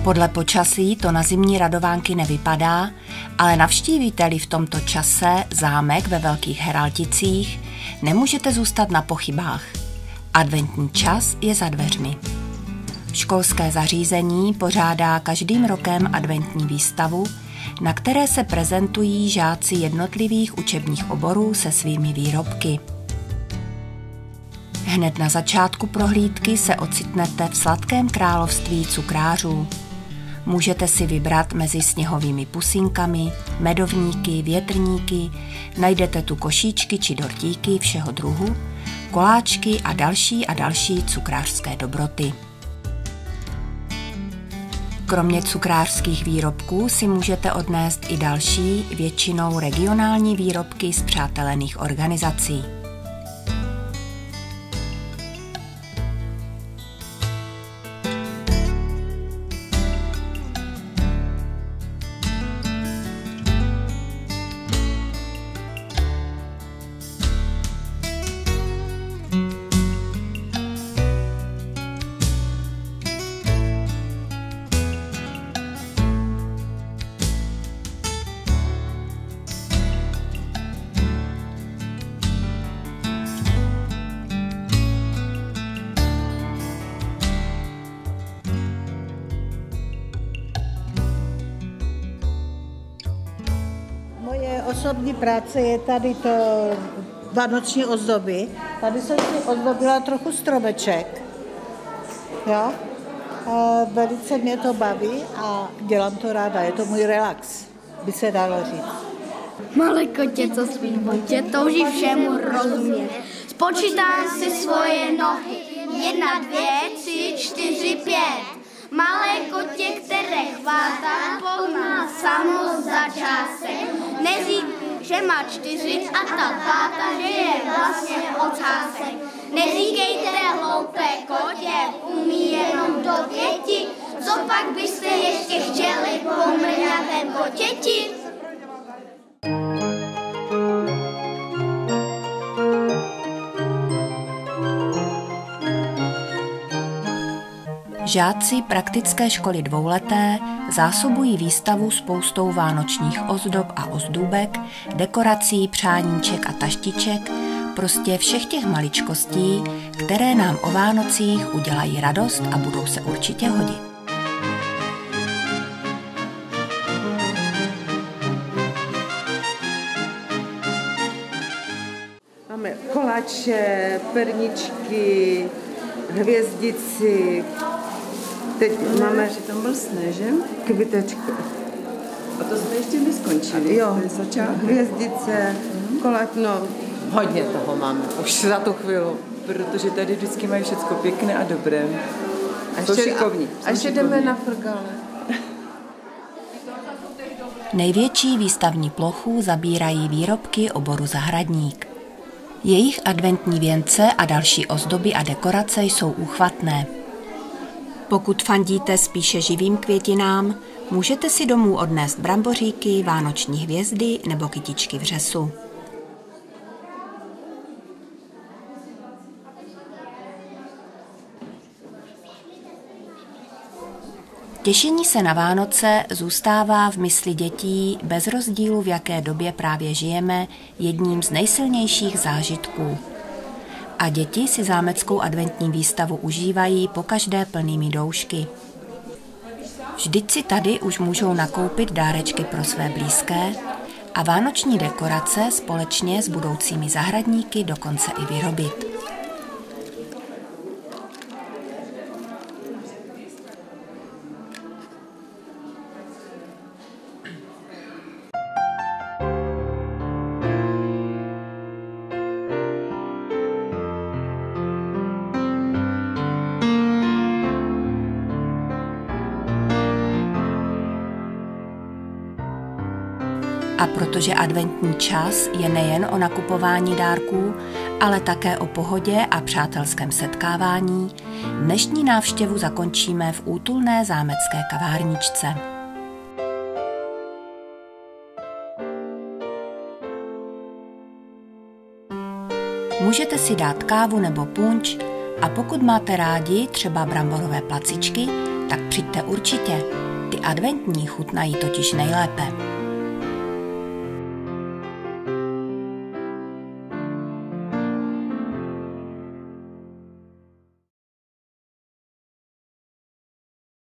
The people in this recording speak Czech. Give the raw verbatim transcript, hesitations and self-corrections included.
Podle počasí to na zimní radovánky nevypadá, ale navštívíte-li v tomto čase zámek ve Velkých Heralticích, nemůžete zůstat na pochybách. Adventní čas je za dveřmi. Školské zařízení pořádá každým rokem adventní výstavu, na které se prezentují žáci jednotlivých učebních oborů se svými výrobky. Hned na začátku prohlídky se ocitnete v sladkém království cukrářů. Můžete si vybrat mezi sněhovými pusínkami, medovníky, větrníky, najdete tu košíčky či dortíky všeho druhu, koláčky a další a další cukrářské dobroty. Kromě cukrářských výrobků si můžete odnést i další, většinou regionální výrobky spřátelených organizací. Osobní práce je tady to vánoční ozdoby. Tady jsem si ozdobila trochu stromeček. Jo? A velice mě to baví a dělám to ráda. Je to můj relax, by se dalo říct. Malé kotě, co spí v botě, touží všemu rozumět. Spočítám si svoje nohy. Jedna, dvě, tři, čtyři, pět. Malé kotě, které chvátá, pozná samo začásek. Neřík, že má čtyři a ta pátá, že je vlastně ocásek. Neříkejte hloupé kotě, umí jenom do pěti. Co pak byste ještě chtěli po mrňavém kotěti? Žáci praktické školy dvouleté zásobují výstavu spoustou vánočních ozdob a ozdůbek, dekorací, přáníček a taštiček, prostě všech těch maličkostí, které nám o Vánocích udělají radost a budou se určitě hodit. Máme koláče, perničky, hvězdici. Teď máme... Že tam blsne, že? Kvitečku. A to jsme ještě neskončili. Jo, hvězdice, mm. koláč, no. Hodně toho máme, už za tu chvíli. Protože tady vždycky mají všecko pěkné a dobré. A jsou šikovní. A ještě jdeme na frgále. Největší výstavní plochu zabírají výrobky oboru zahradník. Jejich adventní věnce a další ozdoby a dekorace jsou úchvatné. Pokud fandíte spíše živým květinám, můžete si domů odnést bramboříky, vánoční hvězdy nebo kytičky vřesu. Těšení se na Vánoce zůstává v mysli dětí bez rozdílu, v jaké době právě žijeme, jedním z nejsilnějších zážitků. A děti si zámeckou adventní výstavu užívají pokaždé plnými doušky. Vždyť si tady už můžou nakoupit dárečky pro své blízké a vánoční dekorace společně s budoucími zahradníky dokonce i vyrobit. A protože adventní čas je nejen o nakupování dárků, ale také o pohodě a přátelském setkávání, dnešní návštěvu zakončíme v útulné zámecké kavárničce. Můžete si dát kávu nebo punč a pokud máte rádi třeba bramborové placičky, tak přijďte určitě. Ty adventní chutnají totiž nejlépe.